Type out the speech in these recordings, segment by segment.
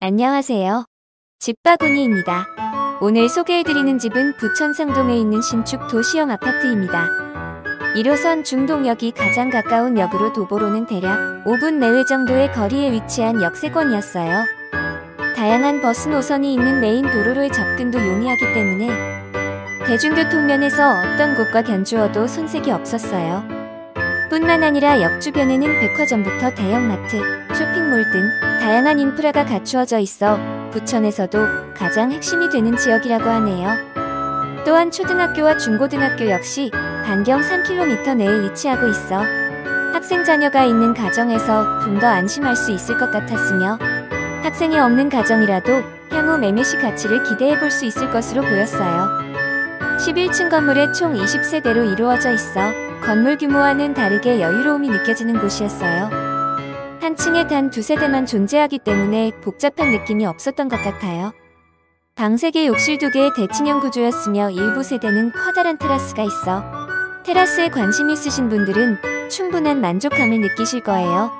안녕하세요. 집바구니입니다. 오늘 소개해드리는 집은 부천 상동에 있는 신축 도시형 아파트입니다. 1호선 중동역이 가장 가까운 역으로 도보로는 대략 5분 내외 정도의 거리에 위치한 역세권이었어요. 다양한 버스 노선이 있는 메인 도로로의 접근도 용이하기 때문에 대중교통면에서 어떤 곳과 견주어도 손색이 없었어요. 뿐만 아니라 역 주변에는 백화점부터 대형마트, 쇼핑몰 등 다양한 인프라가 갖추어져 있어 부천에서도 가장 핵심이 되는 지역이라고 하네요. 또한 초등학교와 중고등학교 역시 반경 3km 내에 위치하고 있어 학생 자녀가 있는 가정에서 좀 더 안심할 수 있을 것 같았으며, 학생이 없는 가정이라도 향후 매매 시 가치를 기대해 볼 수 있을 것으로 보였어요. 11층 건물에 총 20세대로 이루어져 있어 건물 규모와는 다르게 여유로움이 느껴지는 곳이었어요. 한 층에 단 2세대만 존재하기 때문에 복잡한 느낌이 없었던 것 같아요. 방 3개, 욕실 2개의 대칭형 구조였으며 일부 세대는 커다란 테라스가 있어 테라스에 관심 있으신 분들은 충분한 만족감을 느끼실 거예요.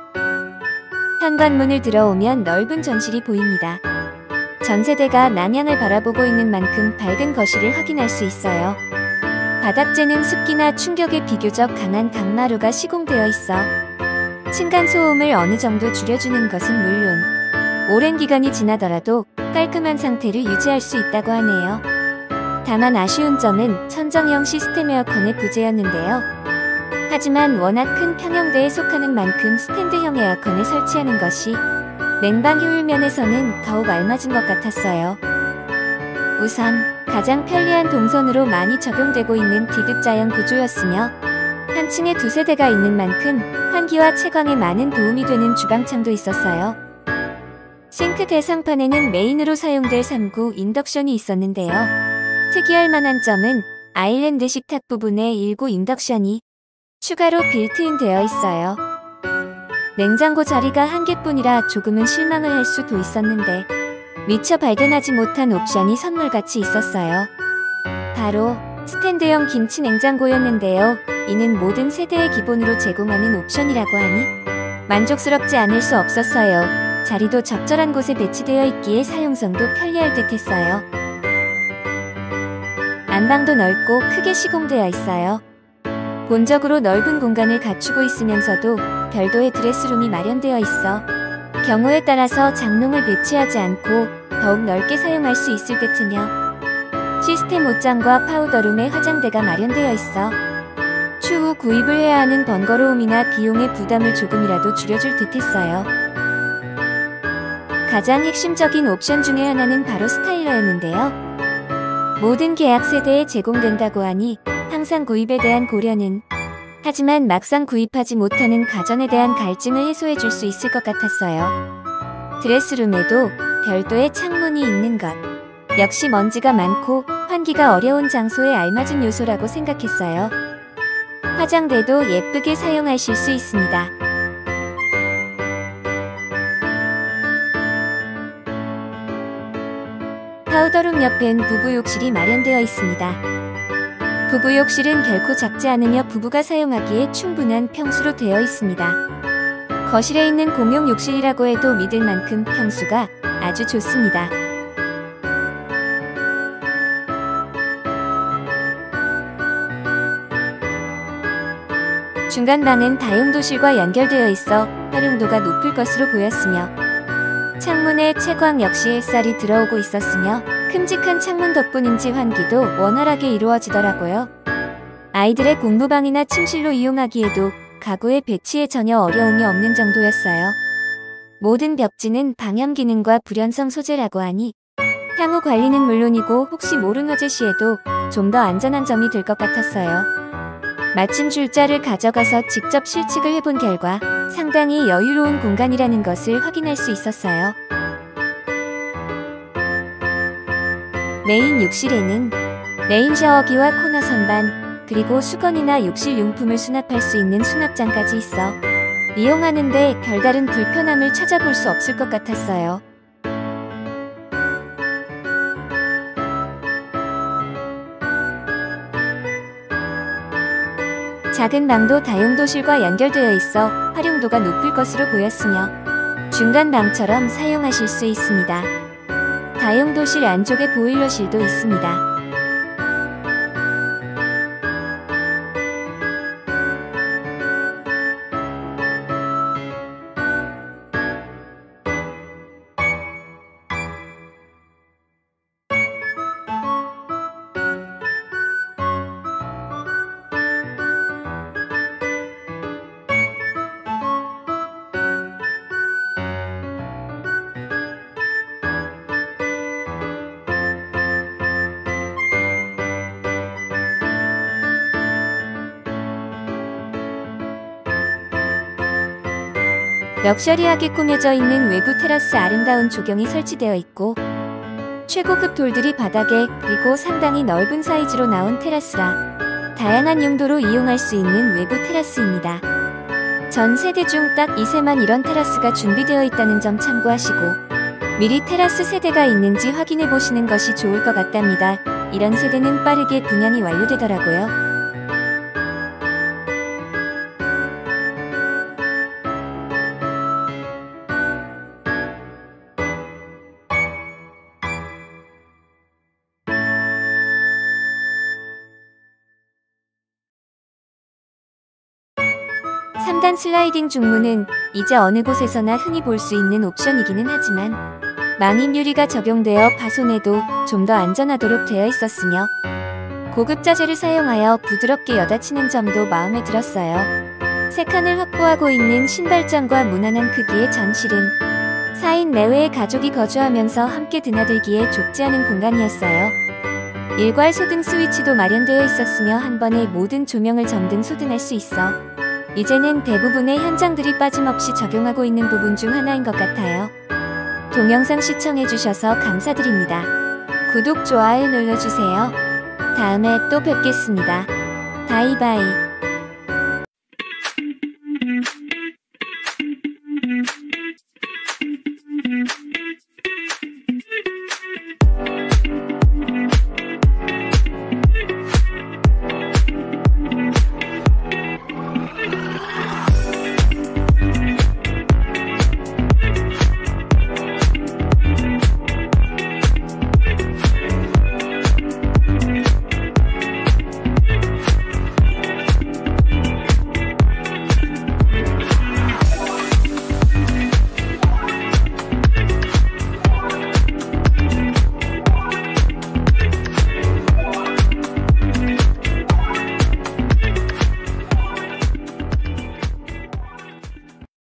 현관문을 들어오면 넓은 전실이 보입니다. 전세대가 남향을 바라보고 있는 만큼 밝은 거실을 확인할 수 있어요. 바닥재는 습기나 충격에 비교적 강한 강마루가 시공되어 있어 층간소음을 어느 정도 줄여주는 것은 물론 오랜 기간이 지나더라도 깔끔한 상태를 유지할 수 있다고 하네요. 다만 아쉬운 점은 천정형 시스템 에어컨의 부재였는데요. 하지만 워낙 큰 평형대에 속하는 만큼 스탠드형 에어컨을 설치하는 것이 냉방 효율 면에서는 더욱 알맞은 것 같았어요. 우선 가장 편리한 동선으로 많이 적용되고 있는 디귿자형 구조였으며, 한 층에 2세대가 있는 만큼 환기와 채광에 많은 도움이 되는 주방창도 있었어요. 싱크 대상판에는 메인으로 사용될 3구 인덕션이 있었는데요. 특이할 만한 점은 아일랜드 식탁 부분에 1구 인덕션이 추가로 빌트인 되어 있어요. 냉장고 자리가 한 개뿐이라 조금은 실망을 할 수도 있었는데 미처 발견하지 못한 옵션이 선물같이 있었어요. 바로 스탠드형 김치 냉장고였는데요. 이는 모든 세대의 기본으로 제공하는 옵션이라고 하니 만족스럽지 않을 수 없었어요. 자리도 적절한 곳에 배치되어 있기에 사용성도 편리할 듯 했어요. 안방도 넓고 크게 시공되어 있어요. 본적으로 넓은 공간을 갖추고 있으면서도 별도의 드레스룸이 마련되어 있어 경우에 따라서 장롱을 배치하지 않고 더욱 넓게 사용할 수 있을 듯으며, 시스템 옷장과 파우더룸에 화장대가 마련되어 있어 추후 구입을 해야 하는 번거로움이나 비용의 부담을 조금이라도 줄여줄 듯 했어요. 가장 핵심적인 옵션 중에 하나는 바로 스타일러였는데요. 모든 계약 세대에 제공된다고 하니 항상 구입에 대한 고려는, 하지만 막상 구입하지 못하는 가전에 대한 갈증을 해소해 줄 수 있을 것 같았어요. 드레스룸에도 별도의 창문이 있는 것 역시 먼지가 많고 환기가 어려운 장소에 알맞은 요소라고 생각했어요. 화장대도 예쁘게 사용하실 수 있습니다. 파우더룸 옆엔 부부욕실이 마련되어 있습니다. 부부욕실은 결코 작지 않으며 부부가 사용하기에 충분한 평수로 되어 있습니다. 거실에 있는 공용 욕실이라고 해도 믿을 만큼 평수가 아주 좋습니다. 중간방은 다용도실과 연결되어 있어 활용도가 높을 것으로 보였으며, 창문에 채광 역시 햇살이 들어오고 있었으며 큼직한 창문 덕분인지 환기도 원활하게 이루어지더라고요. 아이들의 공부방이나 침실로 이용하기에도 가구의 배치에 전혀 어려움이 없는 정도였어요. 모든 벽지는 방염 기능과 불연성 소재라고 하니 향후 관리는 물론이고 혹시 모른 화재 시에도 좀 더 안전한 점이 될 것 같았어요. 마침 줄자를 가져가서 직접 실측을 해본 결과 상당히 여유로운 공간이라는 것을 확인할 수 있었어요. 메인 욕실에는 메인 샤워기와 코너 선반, 그리고 수건이나 욕실 용품을 수납할 수 있는 수납장까지 있어 이용하는데 별다른 불편함을 찾아볼 수 없을 것 같았어요. 작은 방도 다용도실과 연결되어 있어 활용도가 높을 것으로 보였으며, 중간 방처럼 사용하실 수 있습니다. 다용도실 안쪽에 보일러실도 있습니다. 럭셔리하게 꾸며져 있는 외부 테라스 아름다운 조경이 설치되어 있고 최고급 돌들이 바닥에 그리고 상당히 넓은 사이즈로 나온 테라스라 다양한 용도로 이용할 수 있는 외부 테라스입니다. 전 세대 중 딱 2세만 이런 테라스가 준비되어 있다는 점 참고하시고 미리 테라스 세대가 있는지 확인해 보시는 것이 좋을 것 같답니다. 이런 세대는 빠르게 분양이 완료되더라고요. (3단) 슬라이딩 중문은 이제 어느 곳에서나 흔히 볼 수 있는 옵션이기는 하지만 망임 유리가 적용되어 파손에도 좀 더 안전하도록 되어 있었으며 고급 자재를 사용하여 부드럽게 여닫히는 점도 마음에 들었어요. 3칸을 확보하고 있는 신발장과 무난한 크기의 전실은 4인 내외의 가족이 거주하면서 함께 드나들기에 좁지 않은 공간이었어요. 일괄 소등 스위치도 마련되어 있었으며 한 번에 모든 조명을 점등 소등할 수 있어 이제는 대부분의 현장들이 빠짐없이 적용하고 있는 부분 중 하나인 것 같아요. 동영상 시청해주셔서 감사드립니다. 구독, 좋아요 눌러주세요. 다음에 또 뵙겠습니다. 바이바이.